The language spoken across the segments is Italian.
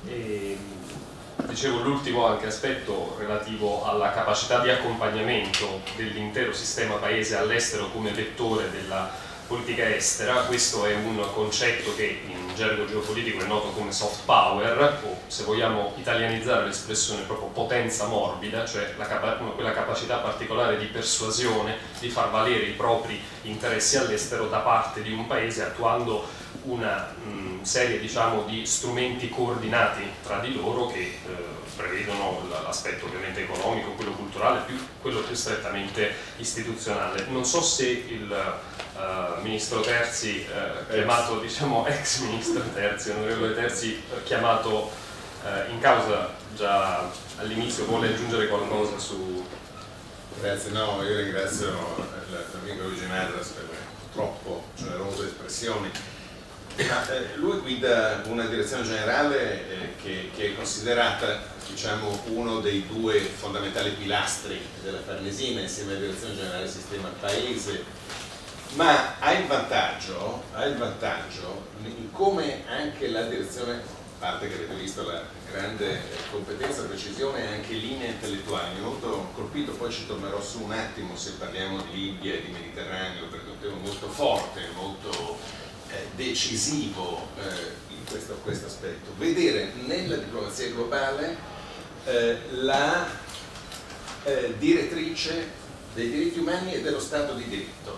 E, dicevo, l'ultimo anche aspetto relativo alla capacità di accompagnamento dell'intero sistema paese all'estero come vettore della politica estera. Questo è un concetto che in gergo geopolitico è noto come soft power, o se vogliamo italianizzare l'espressione proprio potenza morbida, cioè quella capacità particolare di persuasione, di far valere i propri interessi all'estero da parte di un paese attuando una serie, diciamo, di strumenti coordinati tra di loro che prevedono l'aspetto ovviamente economico, quello culturale, quello più strettamente istituzionale. Non so se il ministro Terzi, chiamato, diciamo, ex ministro Terzi, onorevole Terzi, chiamato in causa già all'inizio, vuole aggiungere qualcosa su... Grazie, no, io ringrazio l'amico Luigi Marras per le troppo generose espressioni. Lui guida una direzione generale che è considerata, diciamo, uno dei due fondamentali pilastri della Farnesina insieme alla direzione generale del sistema paese, ma ha il vantaggio in come anche la direzione, a parte che avete visto la grande competenza, precisione e anche linea intellettuale, mi è molto colpito, poi ci tornerò su un attimo se parliamo di Libia e di Mediterraneo, perché è un tema molto forte, molto decisivo in questo aspetto. Vedere nella diplomazia globale la direttrice dei diritti umani e dello Stato di diritto.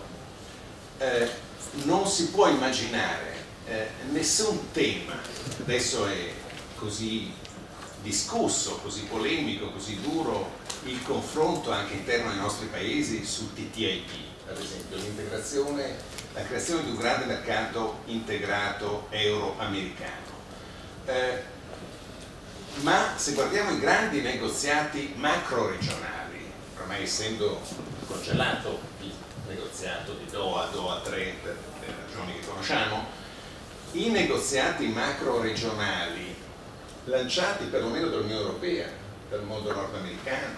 Non si può immaginare nessun tema, adesso è così discusso, così polemico, così duro il confronto anche interno ai nostri paesi su TTIP, ad esempio l'integrazione, la creazione di un grande mercato integrato euro-americano. Ma se guardiamo i grandi negoziati macro-regionali, ormai essendo congelato il negoziato di Doha, Doha 3 per le ragioni che conosciamo, i negoziati macro-regionali lanciati perlomeno dall'Unione Europea, dal mondo nordamericano,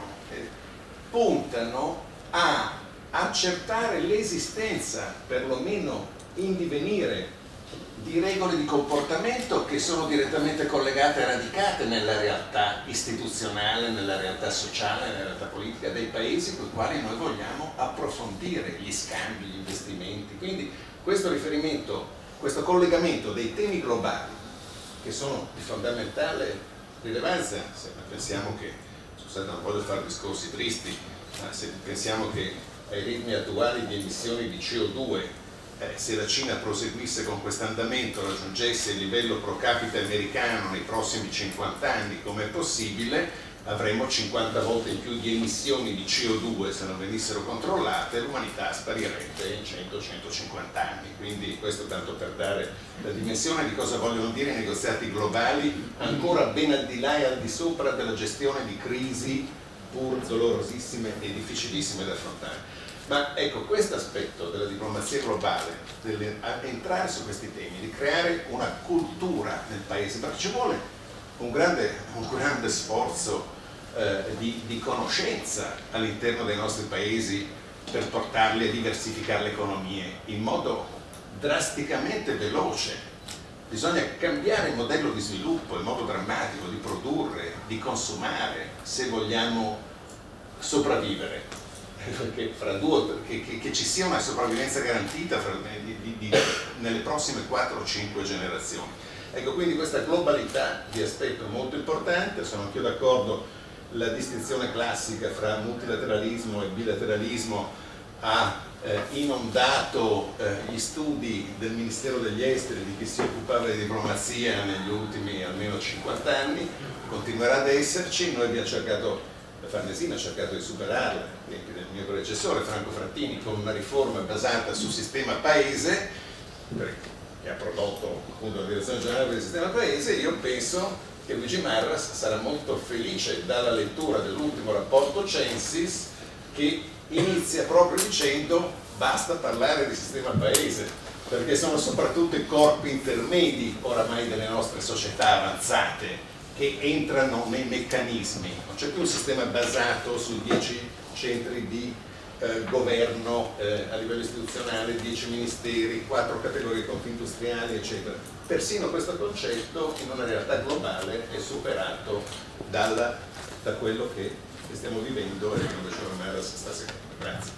puntano a accertare l'esistenza, perlomeno in divenire, di regole di comportamento che sono direttamente collegate e radicate nella realtà istituzionale, nella realtà sociale, nella realtà politica dei paesi con i quali noi vogliamo approfondire gli scambi, gli investimenti. Quindi questo riferimento, questo collegamento dei temi globali che sono di fondamentale rilevanza, se pensiamo che, scusate, non voglio fare discorsi tristi, ma se pensiamo che ai ritmi attuali di emissioni di CO2, se la Cina proseguisse con questo andamento, raggiungesse il livello pro capite americano nei prossimi 50 anni, come è possibile, avremmo 50 volte in più di emissioni di CO2 se non venissero controllate, l'umanità sparirebbe in 100-150 anni. Quindi questo tanto per dare la dimensione di cosa vogliono dire i negoziati globali, ancora ben al di là e al di sopra della gestione di crisi pur dolorosissime e difficilissime da affrontare. Ma ecco, questo aspetto della diplomazia globale, entrare su questi temi, di creare una cultura nel paese, perché ci vuole un grande sforzo di conoscenza all'interno dei nostri paesi per portarli a diversificare le economie in modo drasticamente veloce. Bisogna cambiare il modello di sviluppo in modo drammatico, di produrre, di consumare, se vogliamo sopravvivere. Perché che ci sia una sopravvivenza garantita nelle prossime 4 o 5 generazioni. Ecco, quindi questa globalità di aspetto molto importante. Sono anch'io d'accordo, la distinzione classica fra multilateralismo e bilateralismo ha inondato gli studi del Ministero degli Esteri di chi si occupava di diplomazia negli ultimi almeno 50 anni, continuerà ad esserci. Noi abbiamo cercato, la Farnesina ha cercato di superarla, tempi del mio predecessore Franco Frattini, con una riforma basata sul sistema paese, che ha prodotto appunto la direzione generale del sistema paese. Io penso che Luigi Marras sarà molto felice dalla lettura dell'ultimo rapporto Censis, che inizia proprio dicendo basta parlare di sistema paese, perché sono soprattutto i corpi intermedi oramai delle nostre società avanzate che entrano nei meccanismi. Non c'è più un sistema basato su 10 centri di governo a livello istituzionale, 10 ministeri, 4 categorie di confindustriali, eccetera. Persino questo concetto in una realtà globale è superato da quello che stiamo vivendo e come diceva Mara stasera. Grazie.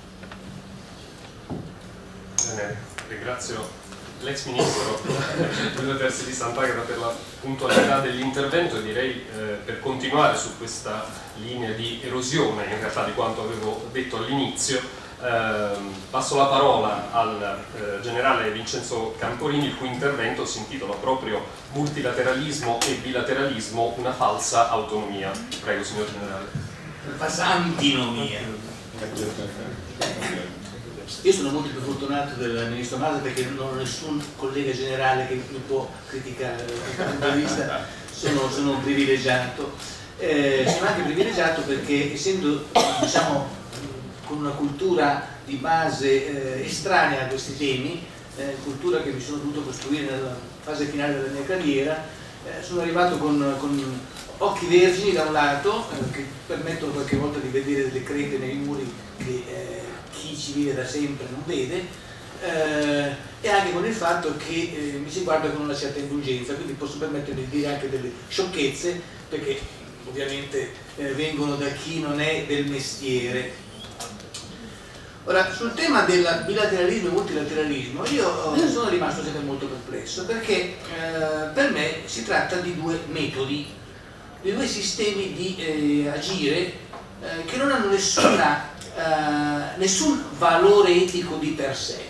Bene, ringrazio l'ex ministro Giulio Terzi di Sant'Agata per la puntualità dell'intervento e direi per continuare su questa linea di erosione in realtà di quanto avevo detto all'inizio passo la parola al generale Vincenzo Camporini, il cui intervento si intitola proprio Multilateralismo e bilateralismo, una falsa autonomia. Prego signor generale. Falsa antinomia. Io sono molto più fortunato del ministro Masa perché non ho nessun collega generale che mi può criticare dal punto di vista, sono un privilegiato. Sono anche privilegiato perché essendo, diciamo, con una cultura di base estranea a questi temi, cultura che mi sono dovuto costruire nella fase finale della mia carriera, sono arrivato con occhi vergini da un lato, che permettono qualche volta di vedere delle crete nei muri che chi ci vive da sempre non vede, e anche con il fatto che mi si guarda con una certa indulgenza, quindi posso permettermi di dire anche delle sciocchezze, perché ovviamente vengono da chi non è del mestiere. Ora, sul tema del bilateralismo e multilateralismo io sono rimasto sempre molto perplesso, perché per me si tratta di due metodi, di due sistemi di agire che non hanno nessun valore etico di per sé,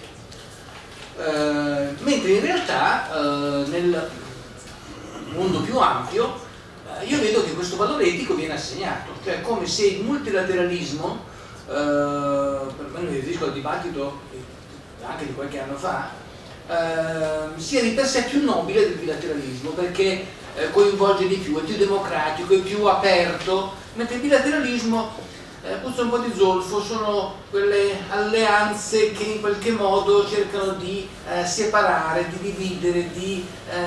mentre in realtà nel mondo più ampio io vedo che questo valore etico viene assegnato, cioè come se il multilateralismo, per me mi riferisco al dibattito anche di qualche anno fa, sia di per sé più nobile del bilateralismo, perché coinvolge di più, è più democratico, è più aperto, mentre il bilateralismo puzza un po' di zolfo, sono quelle alleanze che in qualche modo cercano di separare, di dividere, di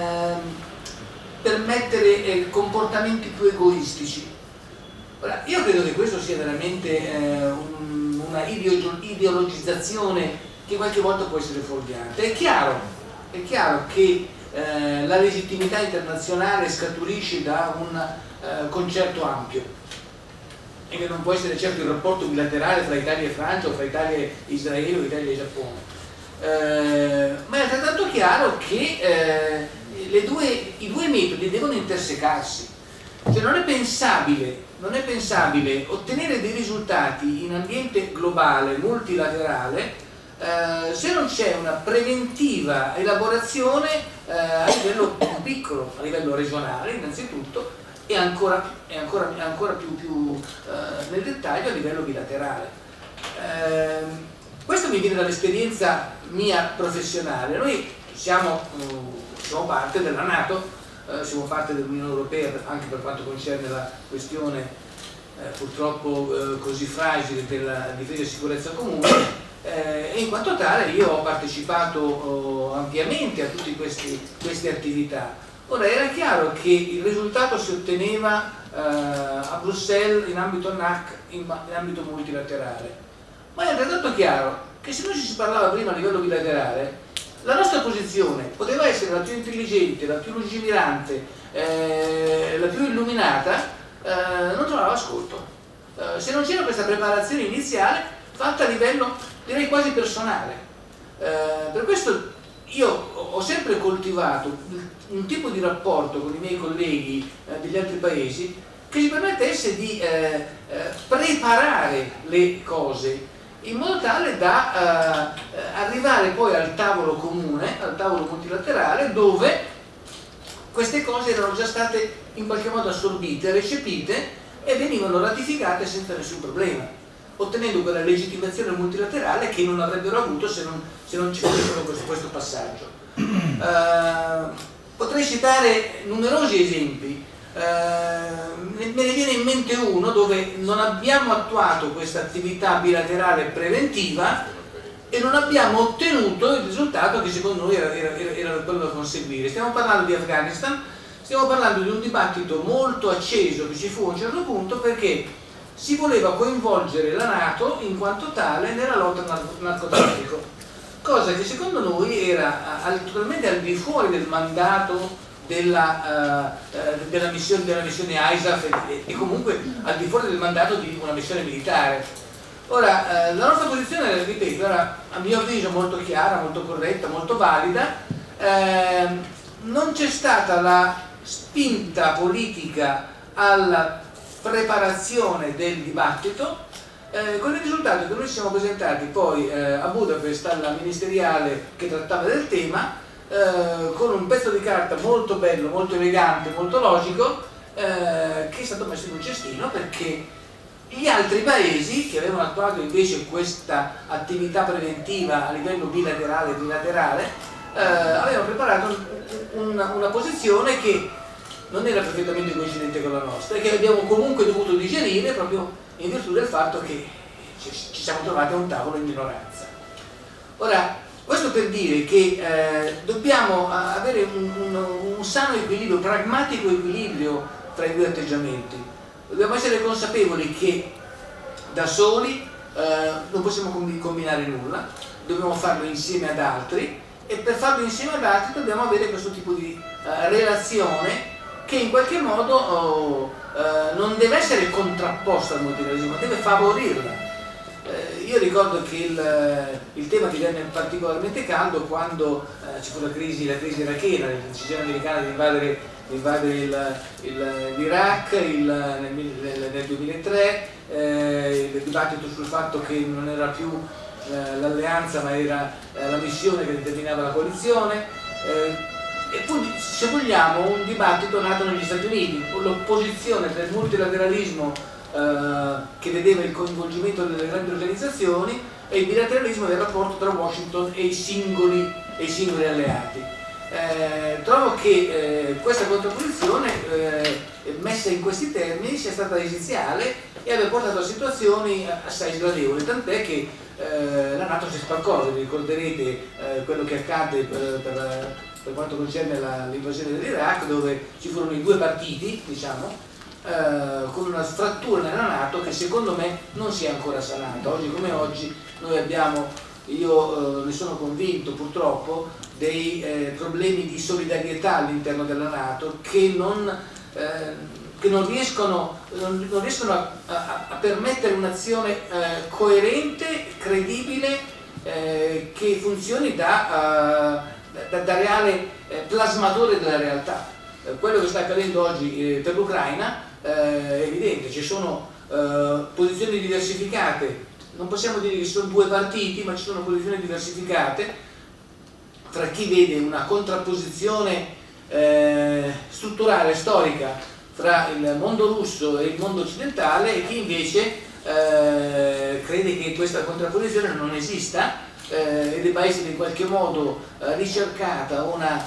permettere comportamenti più egoistici. Ora, io credo che questo sia veramente una ideologizzazione che qualche volta può essere fuorviante. È chiaro che la legittimità internazionale scaturisce da un concetto ampio e che non può essere certo il rapporto bilaterale fra Italia e Francia o fra Italia e Israele o Italia e Giappone, ma è altrettanto chiaro che i due metodi devono intersecarsi, cioè non è pensabile ottenere dei risultati in ambiente globale, multilaterale, se non c'è una preventiva elaborazione a livello più piccolo, a livello regionale innanzitutto, e ancora più nel dettaglio a livello bilaterale. Questo mi viene dall'esperienza mia professionale. Noi siamo parte della NATO, siamo parte dell'Unione Europea anche per quanto concerne la questione purtroppo così fragile della difesa e sicurezza comune, e in quanto tale io ho partecipato ampiamente a tutte queste attività. Ora, era chiaro che il risultato si otteneva a Bruxelles in ambito NAC, in ambito multilaterale, ma è altrettanto chiaro che se noi ci si parlava prima a livello bilaterale, la nostra posizione poteva essere la più intelligente, la più lungimirante, la più illuminata, non trovava ascolto. Se non c'era questa preparazione iniziale fatta a livello, direi, quasi personale. Per questo io ho sempre coltivato un tipo di rapporto con i miei colleghi degli altri paesi che ci permettesse di preparare le cose in modo tale da arrivare poi al tavolo comune, al tavolo multilaterale, dove queste cose erano già state in qualche modo assorbite, recepite e venivano ratificate senza nessun problema, ottenendo quella legittimazione multilaterale che non avrebbero avuto se non ci fosse questo passaggio. Potrei citare numerosi esempi, me ne viene in mente uno dove non abbiamo attuato questa attività bilaterale preventiva e non abbiamo ottenuto il risultato che secondo noi era quello da conseguire. Stiamo parlando di Afghanistan, stiamo parlando di un dibattito molto acceso che ci fu a un certo punto, perché si voleva coinvolgere la NATO in quanto tale nella lotta al narcotraffico, cosa che secondo noi era totalmente al di fuori del mandato della missione ISAF e comunque al di fuori del mandato di una missione militare. Ora, la nostra posizione, ripeto, era a mio avviso molto chiara, molto corretta, molto valida. Non c'è stata la spinta politica alla preparazione del dibattito, con il risultato che noi ci siamo presentati poi a Budapest alla ministeriale che trattava del tema, con un pezzo di carta molto bello, molto elegante, molto logico, che è stato messo in un cestino perché gli altri paesi che avevano attuato invece questa attività preventiva a livello bilaterale e trilaterale avevano preparato una posizione che non era perfettamente coincidente con la nostra e che abbiamo comunque dovuto digerire proprio in virtù del fatto che ci siamo trovati a un tavolo in minoranza. Ora, questo per dire che dobbiamo avere un sano equilibrio, pragmatico equilibrio tra i due atteggiamenti. Dobbiamo essere consapevoli che da soli non possiamo combinare nulla, dobbiamo farlo insieme ad altri e per farlo insieme ad altri dobbiamo avere questo tipo di relazione che in qualche modo non deve essere contrapposta al multilateralismo, ma deve favorirla. Io ricordo che il tema divenne particolarmente caldo quando ci fu la crisi irachena, la decisione americana di invadere l'Iraq nel 2003, il dibattito sul fatto che non era più l'alleanza ma era la missione che determinava la coalizione. E poi, se vogliamo, un dibattito nato negli Stati Uniti, l'opposizione tra il multilateralismo che vedeva il coinvolgimento delle grandi organizzazioni e il bilateralismo del rapporto tra Washington e i singoli alleati. Trovo che questa contrapposizione messa in questi termini sia stata esiziale e abbia portato a situazioni assai sgradevoli, tant'è che la NATO si spaccò. Vi ricorderete quello che accadde per quanto concerne l'invasione dell'Iraq, dove ci furono i due partiti, diciamo, con una frattura nella NATO che secondo me non si è ancora sanata. Oggi come oggi noi abbiamo, io ne sono convinto purtroppo, dei problemi di solidarietà all'interno della NATO che non riescono a permettere un'azione coerente, credibile, che funzioni da reale plasmatore della realtà. Quello che sta accadendo oggi per l'Ucraina è evidente, ci sono posizioni diversificate, non possiamo dire che ci sono due partiti, ma ci sono posizioni diversificate tra chi vede una contrapposizione strutturale, storica fra il mondo russo e il mondo occidentale e chi invece crede che questa contrapposizione non esista e debba essere in qualche modo ricercata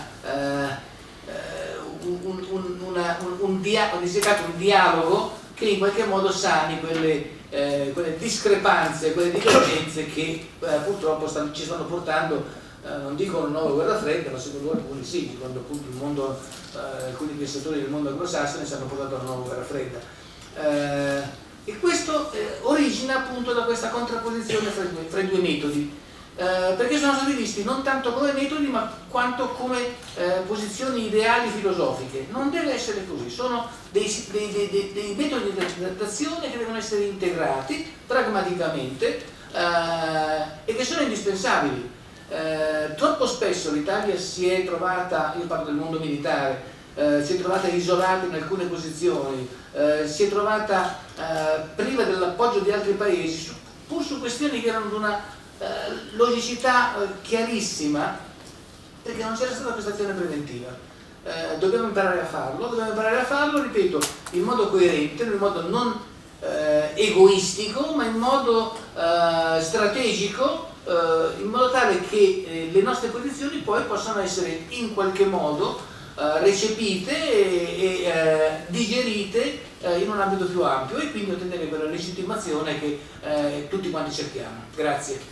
un dialogo che in qualche modo sani quelle discrepanze, quelle divergenze che purtroppo ci stanno portando, non dico una nuova guerra fredda, ma secondo alcuni sì, secondo appunto il mondo, alcuni pensatori del mondo anglosassone ci hanno portato a una nuova guerra fredda. E questo origina appunto da questa contrapposizione fra i due metodi. Perché sono stati visti non tanto come metodi ma quanto come posizioni ideali filosofiche. Non deve essere così, sono dei metodi d'azione che devono essere integrati pragmaticamente e che sono indispensabili. Troppo spesso l'Italia si è trovata, io parlo del mondo militare, si è trovata isolata in alcune posizioni, si è trovata priva dell'appoggio di altri paesi pur su questioni che erano di una logicità chiarissima, perché non c'era stata questa azione preventiva. Dobbiamo imparare a farlo, ripeto, in modo coerente, in modo non egoistico, ma in modo strategico, in modo tale che le nostre posizioni poi possano essere in qualche modo recepite e digerite in un ambito più ampio e quindi ottenere quella legittimazione che tutti quanti cerchiamo. Grazie.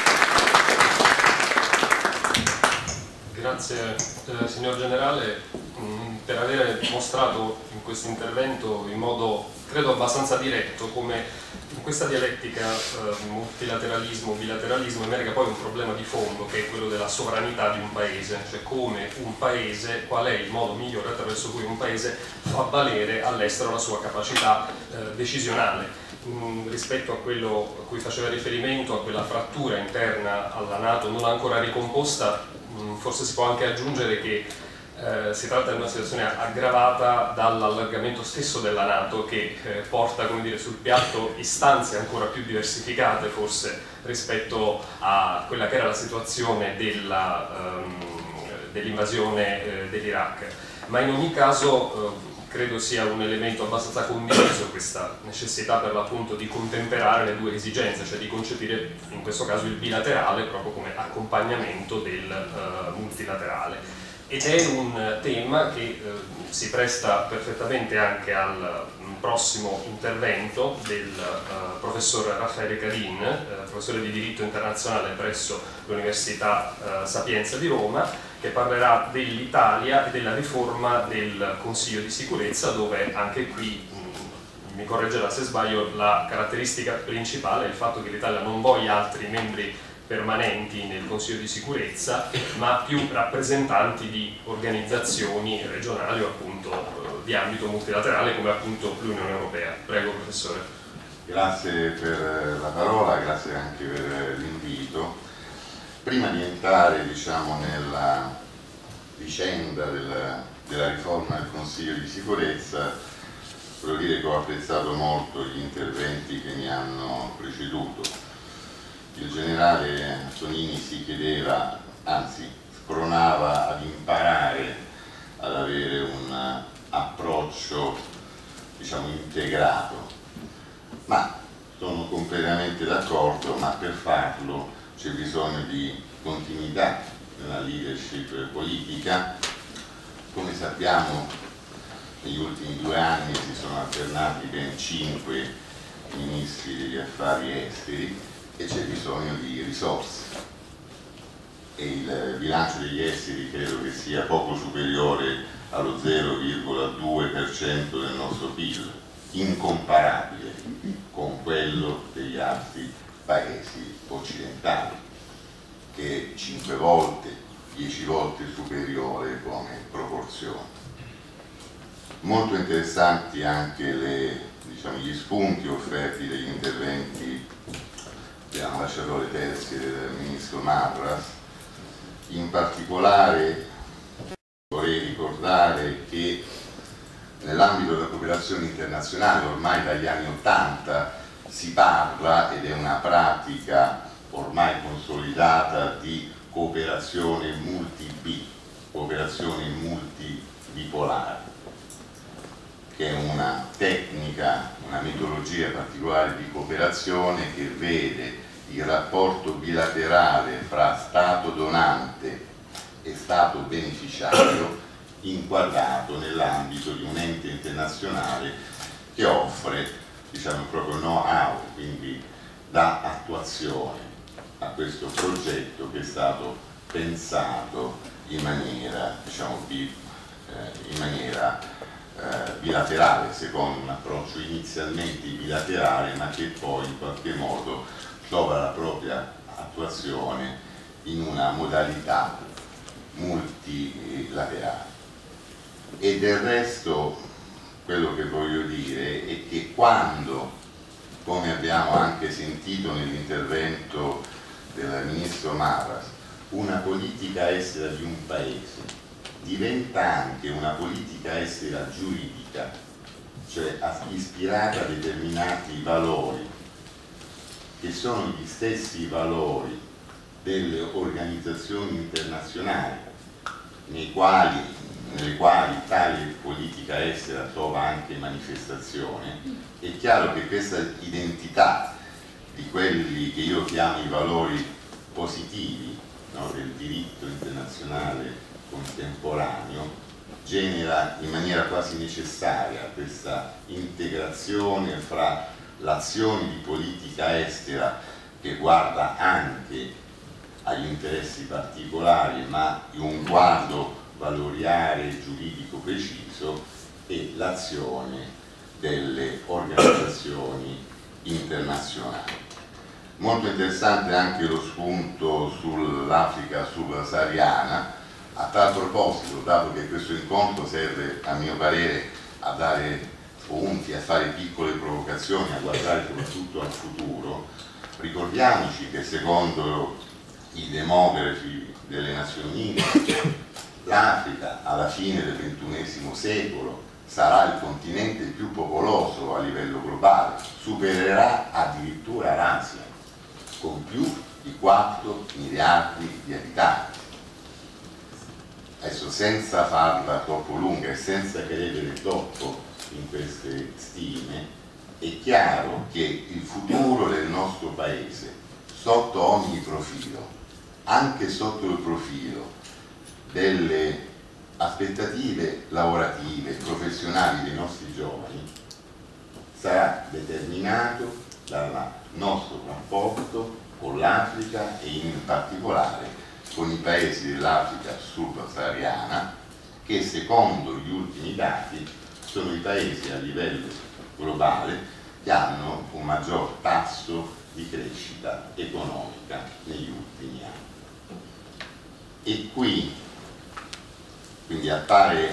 Grazie signor Generale. per aver mostrato in questo intervento in modo credo abbastanza diretto come in questa dialettica multilateralismo, bilateralismo emerga poi un problema di fondo che è quello della sovranità di un paese, cioè come un paese, qual è il modo migliore attraverso cui un paese fa valere all'estero la sua capacità decisionale. Rispetto a quello a cui faceva riferimento, a quella frattura interna alla Nato non ancora ricomposta, forse si può anche aggiungere che si tratta di una situazione aggravata dall'allargamento stesso della Nato che porta, come dire, sul piatto istanze ancora più diversificate forse rispetto a quella che era la situazione dell'invasione dell'Iraq. Ma in ogni caso credo sia un elemento abbastanza condiviso questa necessità per l'appunto di contemperare le due esigenze, cioè di concepire in questo caso il bilaterale proprio come accompagnamento del multilaterale. Ed è un tema che si presta perfettamente anche al prossimo intervento del professor Raffaele Cadin, professore di diritto internazionale presso l'Università Sapienza di Roma, che parlerà dell'Italia e della riforma del Consiglio di sicurezza, dove anche qui, mi correggerà se sbaglio, la caratteristica principale è il fatto che l'Italia non voglia altri membri permanenti nel Consiglio di sicurezza, ma più rappresentanti di organizzazioni regionali o appunto di ambito multilaterale come appunto l'Unione Europea. Prego professore. Grazie per la parola, grazie anche per l'invito. Prima di entrare diciamo nella vicenda della riforma del Consiglio di sicurezza, voglio dire che ho apprezzato molto gli interventi che mi hanno preceduto. Il generale Tonini si chiedeva, anzi spronava ad imparare ad avere un approccio diciamo integrato, ma sono completamente d'accordo, ma per farlo c'è bisogno di continuità nella leadership politica. Come sappiamo negli ultimi 2 anni si sono alternati ben 5 ministri degli affari esteri e c'è bisogno di risorse e il bilancio degli esteri credo che sia poco superiore allo 0,2% del nostro PIL, incomparabile con quello degli altri paesi occidentali, che è 5 volte, 10 volte superiore come proporzione. Molto interessanti anche gli spunti offerti dagli interventi dell'ambasciatore Terzi e del ministro Marras. In particolare vorrei ricordare che nell'ambito della cooperazione internazionale ormai dagli anni *80 si parla, ed è una pratica ormai consolidata, di cooperazione multi-B, cooperazione multibipolare, che è una tecnica, una metodologia particolare di cooperazione che vede il rapporto bilaterale fra Stato donante e Stato beneficiario inquadrato nell'ambito di un ente internazionale che offre diciamo, il proprio know-how, quindi dà attuazione a questo progetto che è stato pensato in maniera, diciamo, bilaterale, secondo un approccio inizialmente bilaterale ma che poi in qualche modo trova la propria attuazione in una modalità multilaterale. E del resto quello che voglio dire è che quando, come abbiamo anche sentito nell'intervento del ministro Marras, una politica estera di un paese diventa anche una politica estera giuridica, cioè ispirata a determinati valori che sono gli stessi valori delle organizzazioni internazionali nelle quali tale politica estera trova anche manifestazione, è chiaro che questa identità di quelli che io chiamo i valori positivi, no, del diritto internazionale contemporaneo genera in maniera quasi necessaria questa integrazione fra l'azione di politica estera che guarda anche agli interessi particolari ma in un quadro valoriale giuridico preciso e l'azione delle organizzazioni internazionali. Molto interessante anche lo spunto sull'Africa subsahariana. A tal proposito, dato che questo incontro serve a mio parere a dare spunti, a fare piccole provocazioni, a guardare soprattutto al futuro, ricordiamoci che secondo i demografi delle Nazioni Unite l'Africa alla fine del XXI secolo sarà il continente più popoloso a livello globale, supererà addirittura l'Asia con più di 4 miliardi di abitanti. Adesso, senza farla troppo lunga e senza credere troppo in queste stime, è chiaro che il futuro del nostro paese, sotto ogni profilo, anche sotto il profilo delle aspettative lavorative e professionali dei nostri giovani, sarà determinato dal nostro rapporto con l'Africa e in particolare con i paesi dell'Africa subsahariana, che secondo gli ultimi dati sono i paesi a livello globale che hanno un maggior tasso di crescita economica negli ultimi anni. E quindi appare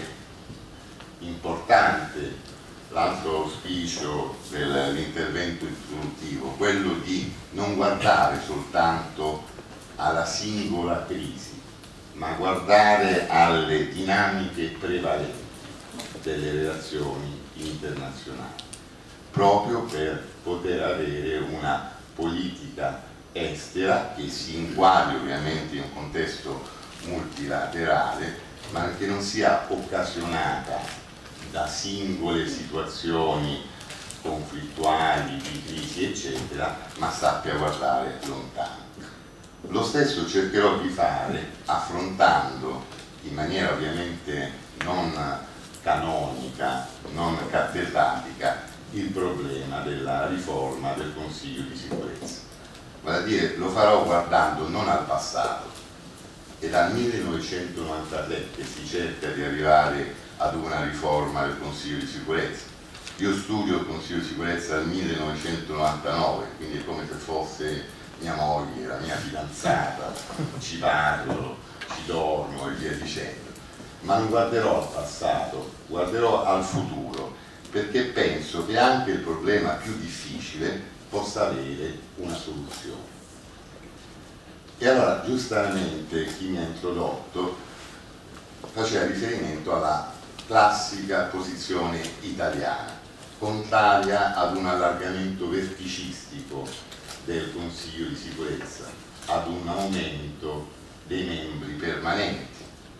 importante l'altro auspicio dell'intervento introduttivo, quello di non guardare soltanto alla singola crisi, ma guardare alle dinamiche prevalenti delle relazioni internazionali, proprio per poter avere una politica estera che si inquadri ovviamente in un contesto multilaterale, ma che non sia occasionata da singole situazioni conflittuali, di crisi eccetera, ma sappia guardare lontano. Lo stesso cercherò di fare affrontando in maniera ovviamente non canonica, non cartesianica, il problema della riforma del Consiglio di sicurezza. Vale a dire, lo farò guardando non al passato. È dal 1993 che si cerca di arrivare ad una riforma del Consiglio di sicurezza. Io studio il Consiglio di sicurezza dal 1999, quindi è come se fosse mia moglie, la mia fidanzata, ci parlo, ci dormo e via dicendo. Ma non guarderò al passato, guarderò al futuro, perché penso che anche il problema più difficile possa avere una soluzione. E allora, giustamente, chi mi ha introdotto faceva riferimento alla classica posizione italiana, contraria ad un allargamento verticistico del Consiglio di sicurezza, ad un aumento dei membri permanenti,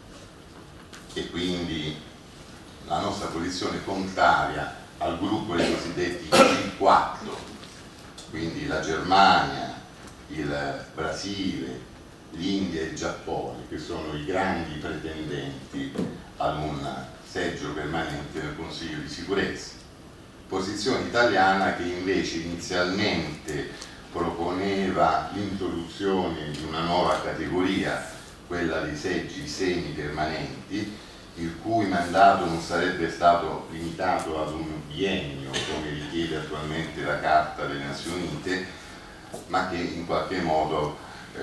e quindi la nostra posizione contraria al gruppo dei cosiddetti G4, quindi la Germania, il Brasile, l'India e il Giappone, che sono i grandi pretendenti ad un seggio permanente nel Consiglio di sicurezza. Posizione italiana che invece inizialmente proponeva l'introduzione di una nuova categoria, quella dei seggi semipermanenti, il cui mandato non sarebbe stato limitato ad un biennio, come richiede attualmente la Carta delle Nazioni Unite, ma che in qualche modo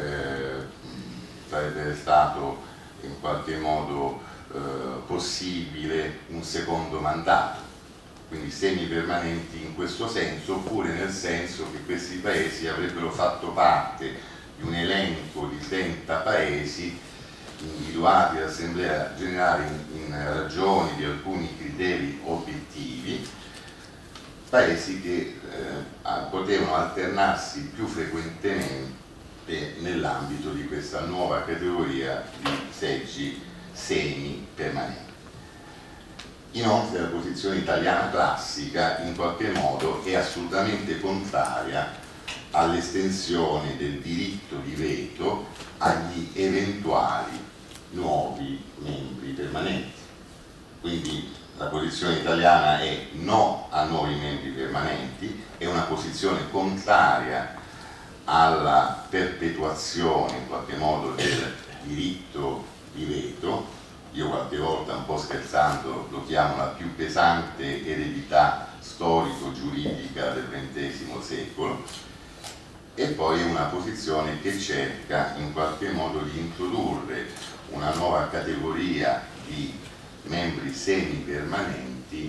sarebbe stato in qualche modo possibile un secondo mandato, quindi semipermanenti in questo senso, oppure nel senso che questi paesi avrebbero fatto parte di un elenco di 30 paesi individuati dall'Assemblea Generale in ragione di alcuni criteri obiettivi, paesi che potevano alternarsi più frequentemente nell'ambito di questa nuova categoria di seggi semi-permanenti. Inoltre la posizione italiana classica in qualche modo è assolutamente contraria all'estensione del diritto di veto agli eventuali nuovi membri permanenti. Quindi la posizione italiana è no a nuovi membri permanenti, è una posizione contraria alla perpetuazione in qualche modo del diritto di veto, io qualche volta un po' scherzando lo chiamo la più pesante eredità storico-giuridica del XX secolo, e poi una posizione che cerca in qualche modo di introdurre una nuova categoria di membri semipermanenti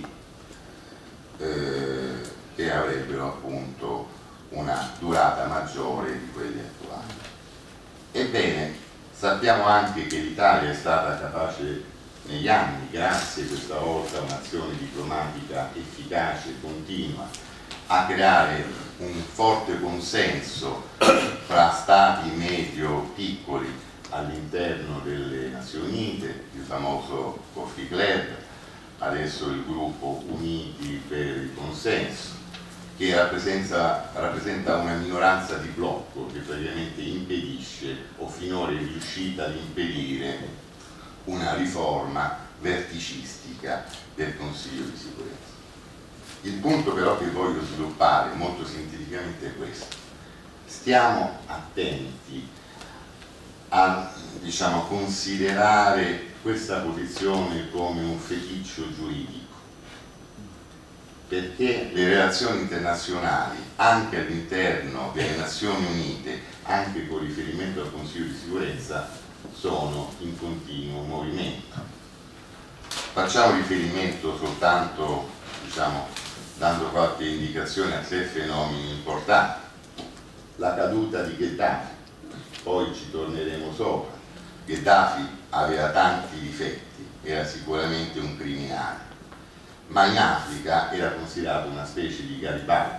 che avrebbero appunto una durata maggiore di quelli attuali. Ebbene, sappiamo anche che l'Italia è stata capace negli anni, grazie questa volta a un'azione diplomatica efficace e continua, a creare un forte consenso fra stati medio-piccoli all'interno delle Nazioni Unite, il famoso Coffee Club, adesso il gruppo Uniti per il Consenso, che rappresenta una minoranza di blocco che praticamente impedisce, o finora è riuscita ad impedire, una riforma verticistica del Consiglio di Sicurezza. Il punto però che voglio sviluppare molto sinteticamente è questo: stiamo attenti a, diciamo, considerare questa posizione come un feticcio giuridico, perché le relazioni internazionali, anche all'interno delle Nazioni Unite, anche con riferimento al Consiglio di Sicurezza, sono in continuo movimento. Facciamo riferimento soltanto, diciamo, dando qualche indicazione a 3 fenomeni importanti. La caduta di Gheddafi, poi ci torneremo sopra. Gheddafi aveva tanti difetti, era sicuramente un criminale, ma in Africa era considerato una specie di Garibaldi.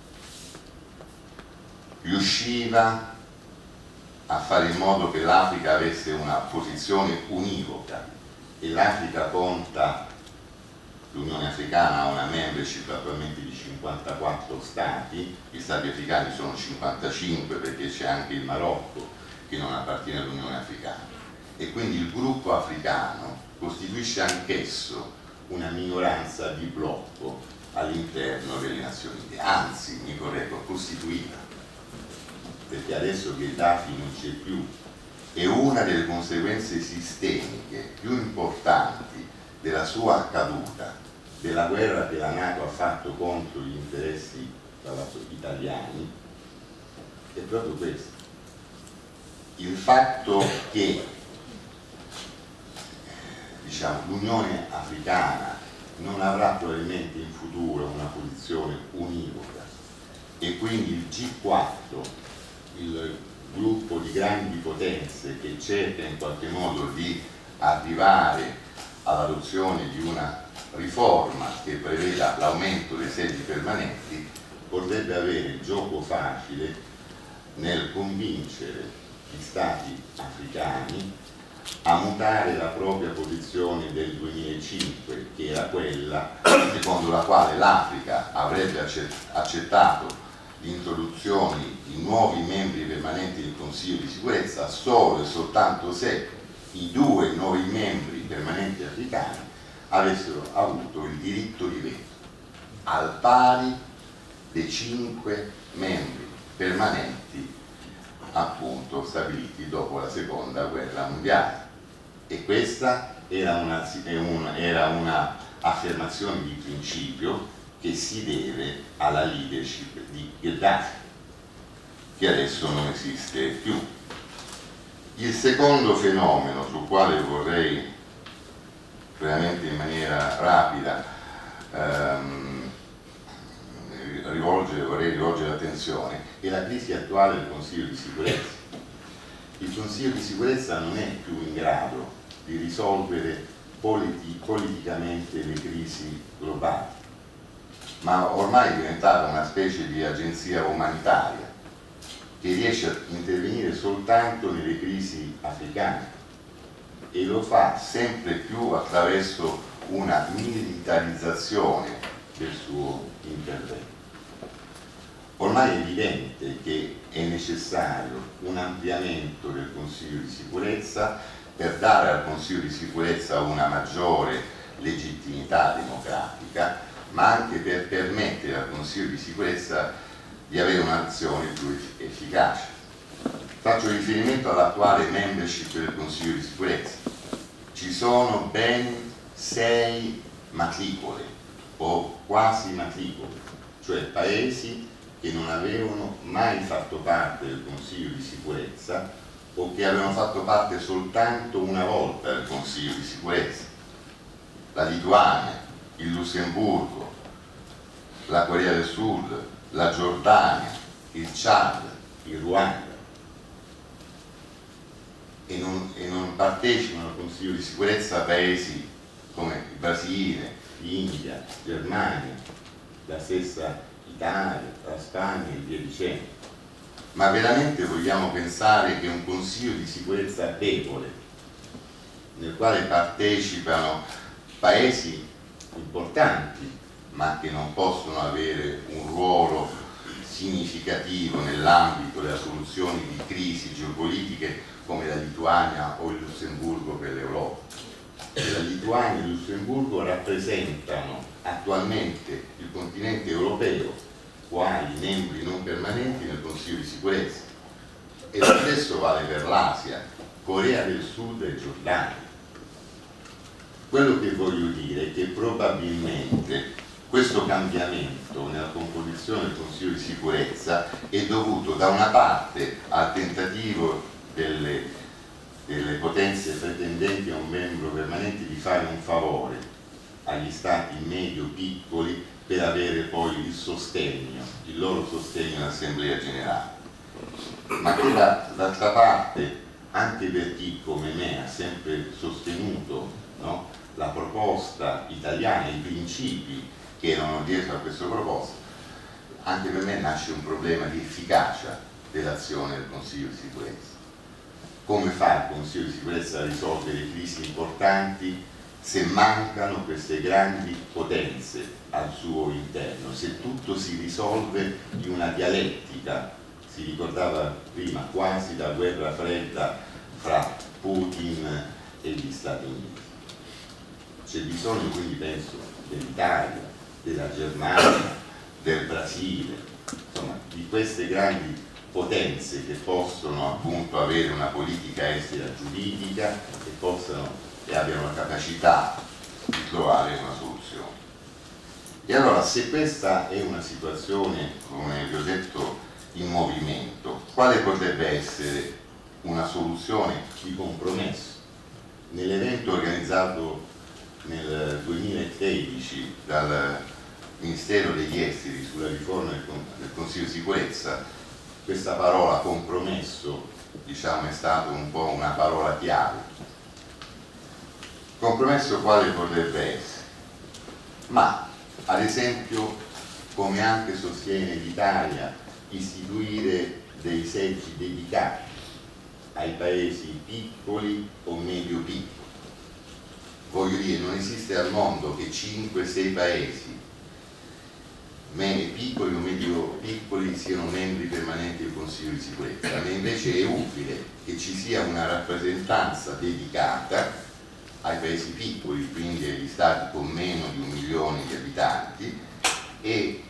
Riusciva a fare in modo che l'Africa avesse una posizione univoca, e l'Africa conta, l'Unione Africana ha una membership attualmente di 54 stati, gli stati africani sono 55 perché c'è anche il Marocco che non appartiene all'Unione Africana, e quindi il gruppo africano costituisce anch'esso una minoranza di blocco all'interno delle Nazioni Unite, anzi, mi correggo, costituita, perché adesso Gheddafi non c'è più, e una delle conseguenze sistemiche più importanti della sua caduta, della guerra che la NATO ha fatto contro gli interessi italiani, è proprio questo: il fatto che, diciamo, l'Unione Africana non avrà probabilmente in futuro una posizione univoca, e quindi il G4, il gruppo di grandi potenze che cerca in qualche modo di arrivare all'adozione di una riforma che preveda l'aumento dei seggi permanenti, potrebbe avere il gioco facile nel convincere gli stati africani a mutare la propria posizione del 2005, che era quella secondo la quale l'Africa avrebbe accettato l'introduzione di nuovi membri permanenti del Consiglio di Sicurezza solo e soltanto se i 2 nuovi membri permanenti africani avessero avuto il diritto di veto al pari dei 5 membri permanenti appunto stabiliti dopo la Seconda Guerra Mondiale. E questa era una affermazione di principio che si deve alla leadership di Gheddafi, che adesso non esiste più. Il secondo fenomeno sul quale vorrei veramente in maniera rapida vorrei rivolgere l'attenzione è la crisi attuale del Consiglio di Sicurezza. Il Consiglio di Sicurezza non è più in grado di risolvere politicamente le crisi globali, ma ormai è diventata una specie di agenzia umanitaria che riesce a intervenire soltanto nelle crisi africane, e lo fa sempre più attraverso una militarizzazione del suo intervento. Ormai è evidente che è necessario un ampliamento del Consiglio di Sicurezza per dare al Consiglio di Sicurezza una maggiore legittimità democratica, ma anche per permettere al Consiglio di Sicurezza di avere un'azione più efficace. Faccio riferimento all'attuale membership del Consiglio di Sicurezza. ci sono ben 6 matricole o quasi matricole, cioè paesi che non avevano mai fatto parte del Consiglio di sicurezza o che avevano fatto parte soltanto una volta del Consiglio di sicurezza: la Lituania, il Lussemburgo, la Corea del Sud, la Giordania, il Chad, il Ruanda, e non partecipano al Consiglio di sicurezza paesi come il Brasile, l'India, Germania, la stessa Italia, la Spagna e via dicendo. Ma veramente vogliamo pensare che un Consiglio di sicurezza debole, nel quale partecipano paesi importanti ma che non possono avere un ruolo significativo nell'ambito della soluzione di crisi geopolitiche come la Lituania o il Lussemburgo per l'Europa? La Lituania e il Lussemburgo rappresentano attualmente il continente europeo quali membri non permanenti nel Consiglio di sicurezza, e lo stesso vale per l'Asia, Corea del Sud e Giordania. Quello che voglio dire è che probabilmente questo cambiamento nella composizione del Consiglio di sicurezza è dovuto da una parte al tentativo delle potenze pretendenti a un membro permanente di fare un favore agli stati medio-piccoli per avere poi il loro sostegno all'Assemblea Generale, ma che d'altra parte, anche per chi come me ha sempre sostenuto, no, la proposta italiana, i principi che erano dietro a questa proposta, anche per me nasce un problema di efficacia dell'azione del Consiglio di sicurezza. Come fa il Consiglio di sicurezza a risolvere crisi importanti se mancano queste grandi potenze al suo interno, se tutto si risolve in una dialettica, si ricordava prima, quasi da guerra fredda fra Putin e gli Stati Uniti? C'è bisogno, quindi penso, dell'Italia, della Germania, del Brasile, insomma di queste grandi potenze che possono appunto avere una politica estera giuridica e abbiano la capacità di trovare una soluzione. E allora, se questa è una situazione, come vi ho detto, in movimento, quale potrebbe essere una soluzione di compromesso? Nell'evento organizzato nel 2013 dal Ministero degli Esteri sulla riforma del Consiglio di sicurezza, questa parola compromesso, diciamo, è stata un po' una parola chiave. Compromesso quale potrebbe essere? Ma ad esempio, come anche sostiene l'Italia, istituire dei seggi dedicati ai paesi piccoli o medio piccoli. Voglio dire, non esiste al mondo che 5-6 paesi piccoli o medio piccoli siano membri permanenti del Consiglio di sicurezza, ma invece è utile che ci sia una rappresentanza dedicata ai paesi piccoli, quindi agli stati con meno di 1 milione di abitanti, e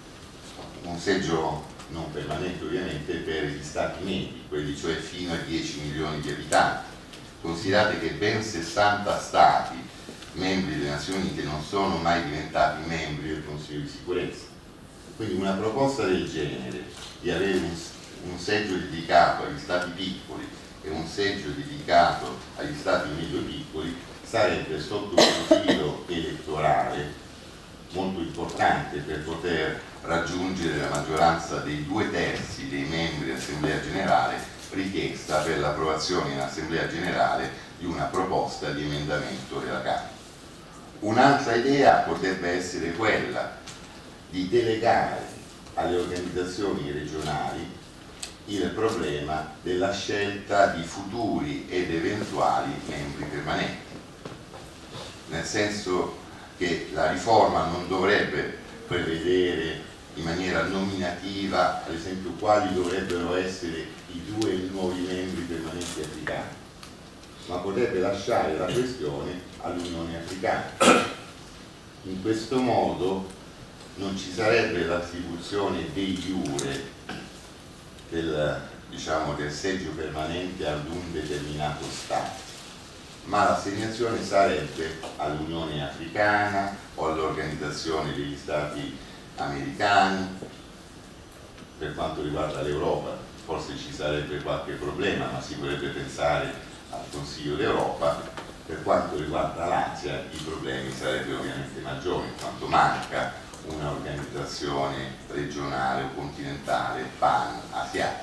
un seggio non permanente ovviamente per gli stati medi, quelli cioè fino a 10 milioni di abitanti. Considerate che ben 60 stati membri delle Nazioni Unite non sono mai diventati membri del Consiglio di sicurezza. Quindi una proposta del genere, di avere un seggio dedicato agli stati piccoli e un seggio dedicato agli stati medio piccoli, sarebbe sotto il profilo elettorale molto importante per poter raggiungere la maggioranza dei 2/3 dei membri dell'Assemblea Generale richiesta per l'approvazione in Assemblea Generale di una proposta di emendamento della Camera. Un'altra idea potrebbe essere quella di delegare alle organizzazioni regionali il problema della scelta di futuri ed eventuali membri permanenti, nel senso che la riforma non dovrebbe prevedere in maniera nominativa, ad esempio, quali dovrebbero essere i 2 nuovi membri permanenti africani, ma potrebbe lasciare la questione all'Unione Africana. In questo modo non ci sarebbe l'attribuzione de iure del seggio permanente ad un determinato Stato, ma l'assegnazione sarebbe all'Unione Africana o all'Organizzazione degli Stati Americani. Per quanto riguarda l'Europa forse ci sarebbe qualche problema, ma si potrebbe pensare al Consiglio d'Europa. Per quanto riguarda l'Asia i problemi sarebbero ovviamente maggiori, in quanto manca un'organizzazione regionale o continentale pan-asiatica.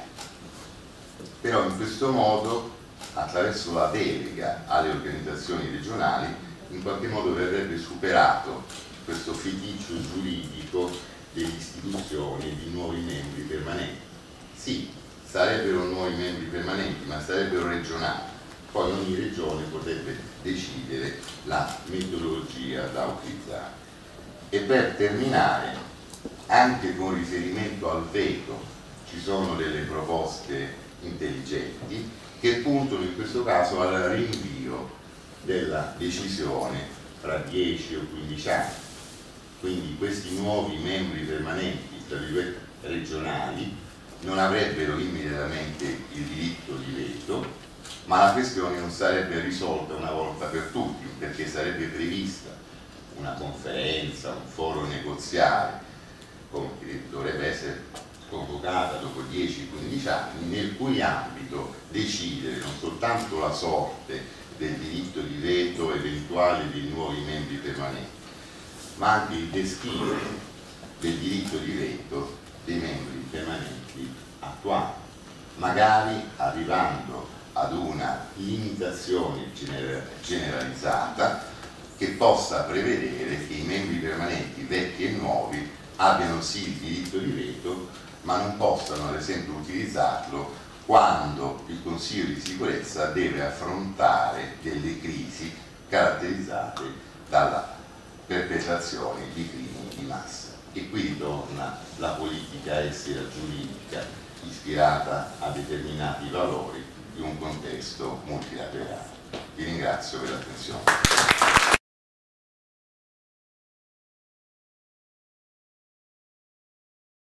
Però in questo modo, attraverso la delega alle organizzazioni regionali, in qualche modo verrebbe superato questo feticcio giuridico dell'istituzione di nuovi membri permanenti. Sì, sarebbero nuovi membri permanenti, ma sarebbero regionali. Poi ogni regione potrebbe decidere la metodologia da utilizzare. E per terminare, anche con riferimento al veto, ci sono delle proposte intelligenti che puntano in questo caso al rinvio della decisione fra 10 o 15 anni. Quindi questi nuovi membri permanenti, tra virgolette regionali, non avrebbero immediatamente il diritto di veto, ma la questione non sarebbe risolta una volta per tutti, perché sarebbe prevista una conferenza, un foro negoziale, che dovrebbe essere convocata dopo 10-15 anni, nel cui ambito decidere non soltanto la sorte del diritto di veto eventuale dei nuovi membri permanenti, ma anche il destino del diritto di veto dei membri permanenti attuali, magari arrivando ad una limitazione generalizzata che possa prevedere che i membri permanenti vecchi e nuovi abbiano sì il diritto di veto, ma non possano ad esempio utilizzarlo quando il Consiglio di sicurezza deve affrontare delle crisi caratterizzate dalla perpetrazione di crimini di massa. E qui ritorna la politica estera giuridica ispirata a determinati valori di un contesto multilaterale. Vi ringrazio per l'attenzione.